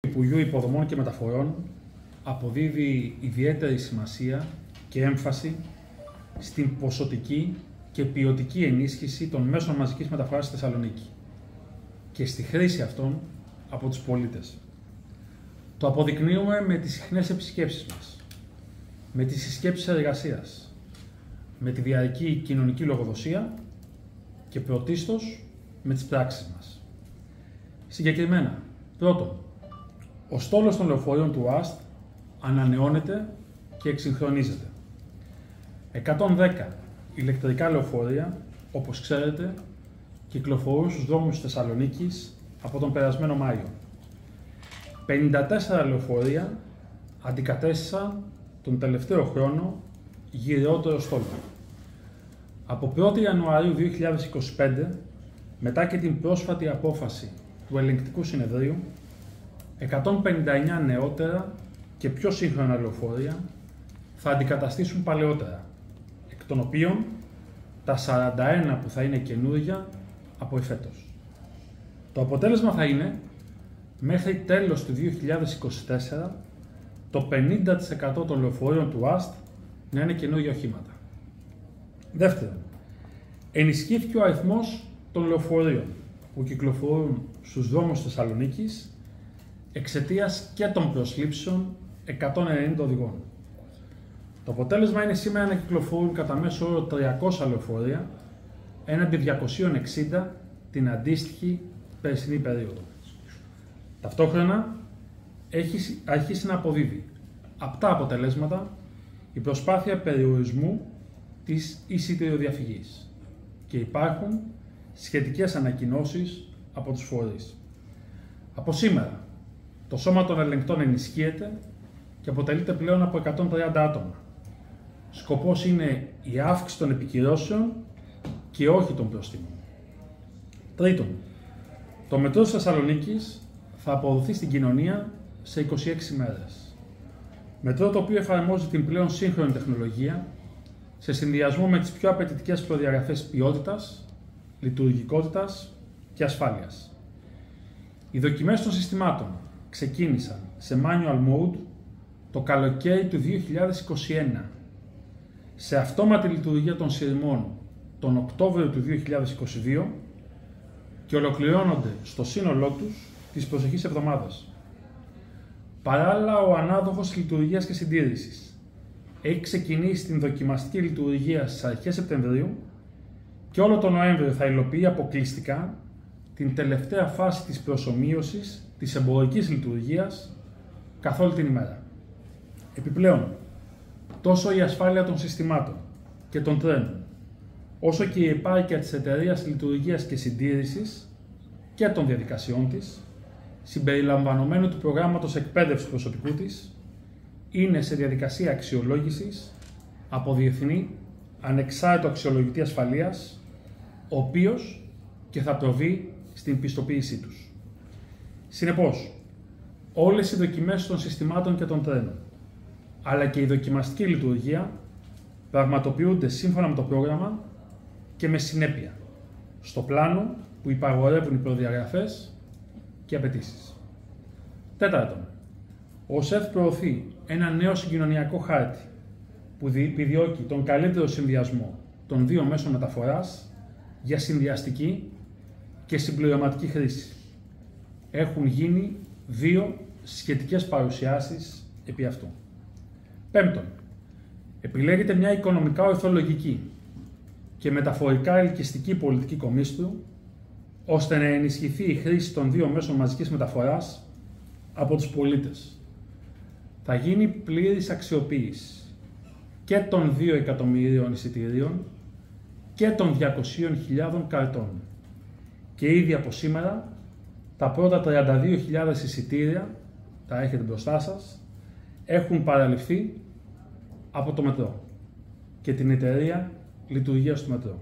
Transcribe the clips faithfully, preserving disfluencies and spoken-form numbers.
Υπουργείου Υποδομών και Μεταφορών αποδίδει ιδιαίτερη σημασία και έμφαση στην ποσοτική και ποιοτική ενίσχυση των μέσων μαζικής μεταφοράς στη Θεσσαλονίκη και στη χρήση αυτών από τους πολίτες. Το αποδεικνύουμε με τις συχνές επισκέψεις μας, με τις συσκέψεις εργασίας, με τη διαρκή κοινωνική λογοδοσία και πρωτίστως με τις πράξεις μας. Συγκεκριμένα, πρώτον, ο στόλος των λεωφορείων του ΟΑΣΤ ανανεώνεται και εξυγχρονίζεται. εκατόν δέκα ηλεκτρικά λεωφορεία, όπως ξέρετε, κυκλοφορούν στους δρόμους της Θεσσαλονίκης από τον περασμένο Μάιο. πενήντα τέσσερα λεωφορεία αντικατέστησαν τον τελευταίο χρόνο γυρεότερο στόλο. Από πρώτη Ιανουαρίου δύο χιλιάδες είκοσι πέντε, μετά και την πρόσφατη απόφαση του Ελεγκτικού Συνεδρίου, εκατόν πενήντα εννέα νεότερα και πιο σύγχρονα λεωφορεία θα αντικαταστήσουν παλαιότερα, εκ των οποίων τα σαράντα ένα που θα είναι καινούργια από εφέτος. Το αποτέλεσμα θα είναι, μέχρι τέλος του δύο χιλιάδες είκοσι τέσσερα, το πενήντα τοις εκατό των λεωφορείων του ΟΑΣΤ να είναι καινούργια οχήματα. Δεύτερον, ενισχύθηκε ο αριθμός των λεωφορείων που κυκλοφορούν στους δρόμους της Θεσσαλονίκης εξαιτίας και των προσλήψεων εκατόν ενενήντα οδηγών. Το αποτέλεσμα είναι σήμερα να κυκλοφορούν κατά μέσο όρο τριακόσια λεωφορεία έναντι διακόσια εξήντα την αντίστοιχη περσινή περίοδο. Ταυτόχρονα έχει αρχίσει να αποδίδει απτά αποτελέσματα η προσπάθεια περιορισμού της εισιτηριοδιαφυγής και υπάρχουν σχετικές ανακοινώσεις από τους φορείς. Από σήμερα, το Σώμα των Ελεγκτών ενισχύεται και αποτελείται πλέον από εκατόν τριάντα άτομα. Σκοπός είναι η αύξηση των επικυρώσεων και όχι των προστίμων. Τρίτον, το μετρό της Θεσσαλονίκης θα αποδοθεί στην κοινωνία σε είκοσι έξι μέρες. Μετρό το οποίο εφαρμόζει την πλέον σύγχρονη τεχνολογία σε συνδυασμό με τις πιο απαιτητικές προδιαγραφές ποιότητας, λειτουργικότητας και ασφάλειας. Οι δοκιμές των συστημάτων ξεκίνησαν σε manual mode το καλοκαίρι του δύο χιλιάδες είκοσι ένα, σε αυτόματη λειτουργία των σειρμών τον Οκτώβριο του δύο χιλιάδες είκοσι δύο και ολοκληρώνονται στο σύνολό τους τις προσεχείς εβδομάδες. Παράλληλα, ο ανάδοχος λειτουργίας και συντήρησης έχει ξεκινήσει την δοκιμαστική λειτουργία στις αρχές Σεπτεμβρίου και όλο τον Νοέμβριο θα υλοποιεί αποκλειστικά την τελευταία φάση της προσομοίωσης της εμπορικής λειτουργίας καθ' όλη την ημέρα. Επιπλέον, τόσο η ασφάλεια των συστημάτων και των τρένων, όσο και η επάρκεια της εταιρείας λειτουργίας και συντήρησης και των διαδικασιών της, συμπεριλαμβανομένου του προγράμματος εκπαίδευσης προσωπικού της, είναι σε διαδικασία αξιολόγησης από διεθνή ανεξάρτητο αξιολογητή ασφαλείας, ο οποίος και θα προβεί στην πιστοποίησή τους. Συνεπώς, όλες οι δοκιμές των συστημάτων και των τρένων, αλλά και η δοκιμαστική λειτουργία πραγματοποιούνται σύμφωνα με το πρόγραμμα και με συνέπεια, στο πλάνο που υπαγορεύουν οι προδιαγραφές και απαιτήσεις. Τέταρτον, ο ΣΕΦ προωθεί ένα νέο συγκοινωνιακό χάρτη που επιδιώκει τον καλύτερο συνδυασμό των δύο μέσων μεταφοράς για συνδυαστική και συμπληρωματική χρήση. Έχουν γίνει δύο σχετικές παρουσιάσεις επί αυτού. Πέμπτον, επιλέγεται μια οικονομικά ορθολογική και μεταφορικά ελκυστική πολιτική κομίστρου, ώστε να ενισχυθεί η χρήση των δύο μέσων μαζικής μεταφοράς από τους πολίτες. Θα γίνει πλήρης αξιοποίηση και των δύο εκατομμυρίων εισιτηρίων και των διακοσίων χιλιάδων καρτών. Και ήδη από σήμερα, τα πρώτα τριάντα δύο χιλιάδες εισιτήρια, τα έχετε μπροστά σας, έχουν παραληφθεί από το μετρό και την εταιρεία λειτουργίας του μετρό.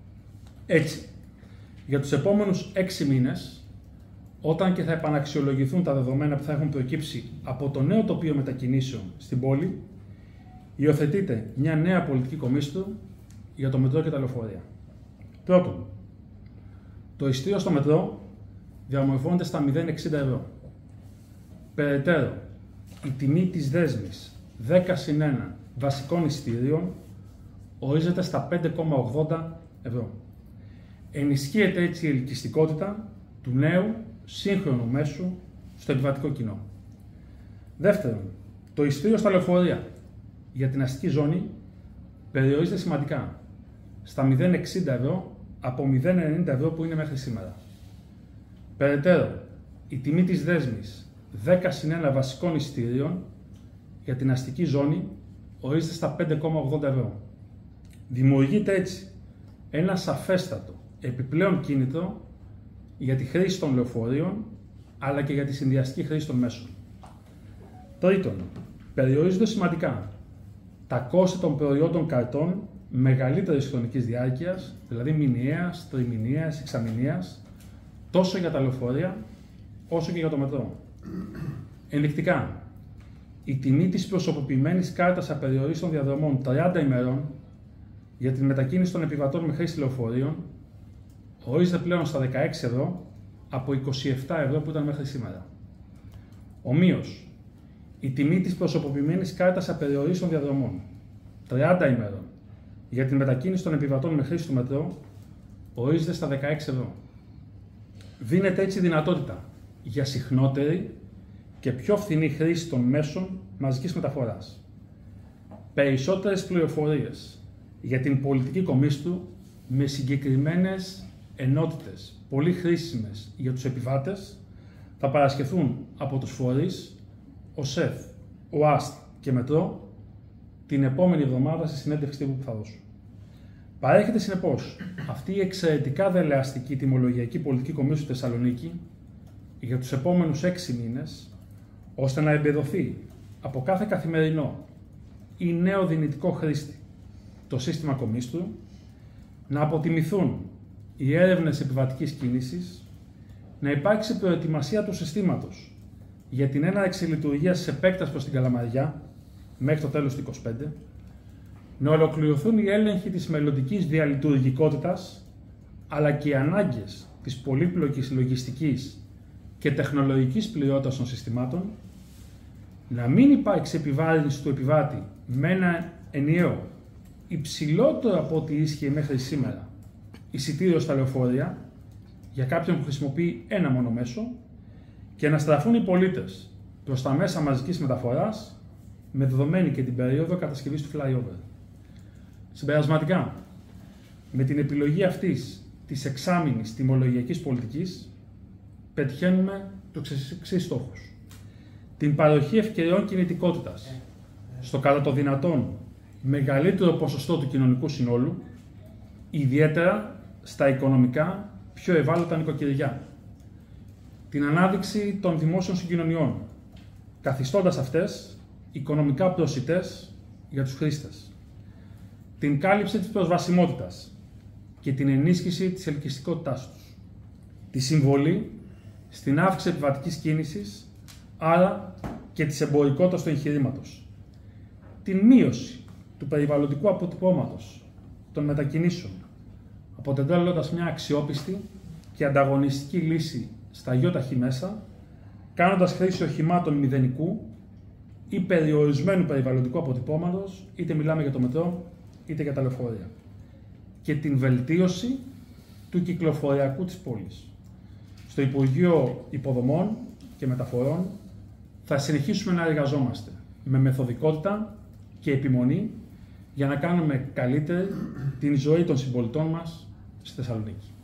Έτσι, για τους επόμενους έξι μήνες, όταν και θα επαναξιολογηθούν τα δεδομένα που θα έχουν προκύψει από το νέο τοπίο μετακινήσεων στην πόλη, υιοθετείται μια νέα πολιτική κομίστρου για το μετρό και τα λεωφορεία. Πρώτον, το ειστήριο στο μετρό διαμορφώνεται στα μηδέν εξήντα ευρώ. Περαιτέρω, η τιμή της δέσμης δέκα συν ένα βασικών εισιτηρίων ορίζεται στα πέντε κόμμα ογδόντα ευρώ. Ενισχύεται έτσι η ελκυστικότητα του νέου σύγχρονου μέσου στο επιβατικό κοινό. Δεύτερον, το εισιτήριο στα λεωφορεία για την αστική ζώνη περιορίζεται σημαντικά στα μηδέν κόμμα εξήντα ευρώ από μηδέν κόμμα ενενήντα ευρώ που είναι μέχρι σήμερα. Περαιτέρω, η τιμή της δέσμης δέκα συν ένα βασικών εισιτηρίων για την αστική ζώνη ορίζεται στα πέντε κόμμα ογδόντα ευρώ. Δημιουργείται έτσι ένα σαφέστατο επιπλέον κίνητρο για τη χρήση των λεωφορείων αλλά και για τη συνδυαστική χρήση των μέσων. Τρίτον, περιορίζονται σημαντικά τα κόστη των προϊόντων καρτών μεγαλύτερης χρονικής διάρκειας, δηλαδή μηνιαίας, τριμηνιαίας, εξαμηνιαίας, τόσο για τα λεωφορεία όσο και για το μετρό. Ενδεικτικά, η τιμή της προσωποποιημένης κάρτας απεριορίστων διαδρομών τριάντα ημερών για την μετακίνηση των επιβατών με χρήση λεωφορείων ορίζεται πλέον στα δεκαέξι ευρώ από είκοσι επτά ευρώ που ήταν μέχρι σήμερα. Ομοίως, η τιμή της προσωποποιημένης κάρτας απεριορίστων διαδρομών τριάντα ημερών για την μετακίνηση των επιβατών με χρήση του μετρό ορίζεται στα δεκαέξι ευρώ. Δίνεται έτσι δυνατότητα για συχνότερη και πιο φθηνή χρήση των μέσων μαζικής μεταφοράς. Περισσότερες πληροφορίες για την πολιτική κομίστου με συγκεκριμένες ενότητες πολύ χρήσιμες για τους επιβάτες θα παρασχεθούν από τους φορείς ο ΣΕΦ, ο ΑΣΤ και Μετρό την επόμενη εβδομάδα στη συνέντευξη τύπου που θα δώσω. Παρέχεται συνεπώς αυτή η εξαιρετικά δελεαστική τιμολογιακή πολιτική κομίσου στη Θεσσαλονίκη για τους επόμενους έξι μήνες, ώστε να εμπεδοθεί από κάθε καθημερινό ή νέο δυνητικό χρήστη το σύστημα κομίστου, να αποτιμηθούν οι έρευνες επιβατικής κίνησης, να υπάρξει προετοιμασία του συστήματος για την έναρξη λειτουργίας σε επέκταση προς την Καλαμαριά μέχρι το τέλος του είκοσι πέντε, να ολοκληρωθούν οι έλεγχοι της μελλοντικής διαλειτουργικότητας, αλλά και οι ανάγκες της πολύπλοκης λογιστικής και τεχνολογικής πληρότητας των συστημάτων, να μην υπάρξει επιβάρυνση του επιβάτη με ένα ενιαίο, υψηλότερο από ό,τι ίσχυε μέχρι σήμερα, εισιτήριο στα λεωφορεία για κάποιον που χρησιμοποιεί ένα μόνο μέσο και να στραφούν οι πολίτες προς τα μέσα μαζικής μεταφοράς με δεδομένη και την περίοδο κατασκευής του flyover. Συμπερασματικά, με την επιλογή αυτής της εξάμηνης τιμολογιακής πολιτικής, πετυχαίνουμε τους εξής στόχους. Την παροχή ευκαιριών κινητικότητας στο κατά το δυνατόν μεγαλύτερο ποσοστό του κοινωνικού συνόλου, ιδιαίτερα στα οικονομικά πιο ευάλωτα νοικοκυριά. Την ανάδειξη των δημόσιων συγκοινωνιών, καθιστώντας αυτές οικονομικά προσιτές για τους χρήστες. Την κάλυψη της προσβασιμότητας και την ενίσχυση της ελκυστικότητάς τους. Τη συμβολή στην αύξηση επιβατικής κίνησης, άρα και της εμπορικότητας του εγχειρήματος. Την μείωση του περιβαλλοντικού αποτυπώματος των μετακινήσεων, αποτελώντας μια αξιόπιστη και ανταγωνιστική λύση στα ΙΟΤΑΧΗ μέσα, κάνοντας χρήση οχημάτων μηδενικού ή περιορισμένου περιβαλλοντικού αποτυπώματος, είτε μιλάμε για το μετρό, είτε για τα λεωφορεία. Και την βελτίωση του κυκλοφοριακού της πόλης. Στο Υπουργείο Υποδομών και Μεταφορών θα συνεχίσουμε να εργαζόμαστε με μεθοδικότητα και επιμονή για να κάνουμε καλύτερη την ζωή των συμπολιτών μας στη Θεσσαλονίκη.